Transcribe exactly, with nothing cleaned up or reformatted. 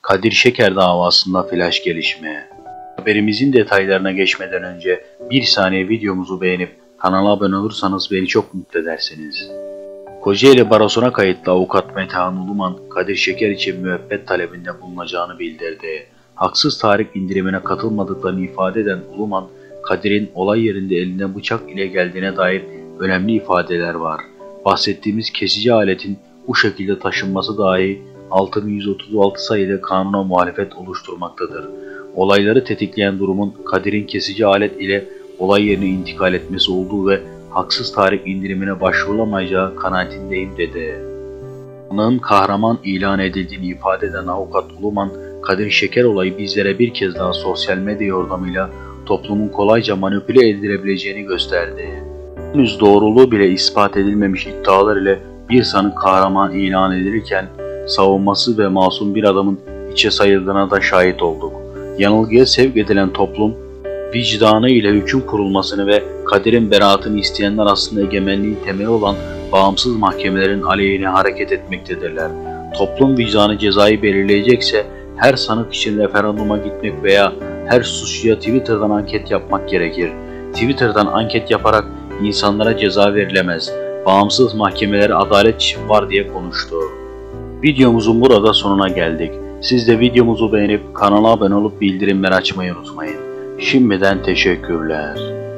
Kadir Şeker davasında flash gelişme. Haberimizin detaylarına geçmeden önce bir saniye videomuzu beğenip kanala abone olursanız beni çok mutlu edersiniz. Kocaeli Barosu'na kayıtlı avukat Metehan Uluman, Kadir Şeker için müebbet talebinde bulunacağını bildirdi. Haksız tahrik indirimine katılmadıklarını ifade eden Uluman, Kadir'in olay yerinde eline bıçak ile geldiğine dair önemli ifadeler var. Bahsettiğimiz kesici aletin bu şekilde taşınması dahi altı bin yüz otuz altı sayılı kanuna muhalefet oluşturmaktadır. Olayları tetikleyen durumun Kadir'in kesici alet ile olay yerine intikal etmesi olduğu ve haksız tahrik indirimine başvurulamayacağı kanaatindeyim dedi. Sanığın kahraman ilan edildiğini ifade eden avukat Uluman, Kadir Şeker olayı bizlere bir kez daha sosyal medya yordamıyla toplumun kolayca manipüle edilebileceğini gösterdi. Henüz doğruluğu bile ispat edilmemiş iddialar ile bir sanık kahraman ilan edilirken savunması ve masum bir adamın içe sayıldığına da şahit olduk. Yanılgıya sevk edilen toplum, vicdanı ile hüküm kurulmasını ve Kadir'in beraatını isteyenler aslında egemenliğin temeli olan bağımsız mahkemelerin aleyhine hareket etmektedirler. Toplum vicdanı cezayı belirleyecekse her sanık için referanduma gitmek veya her suçluya Twitter'dan anket yapmak gerekir. Twitter'dan anket yaparak insanlara ceza verilemez. Bağımsız mahkemeler adalet için var diye konuştu. Videomuzun burada sonuna geldik. Siz de videomuzu beğenip kanala abone olup bildirimleri açmayı unutmayın. Şimdiden teşekkürler.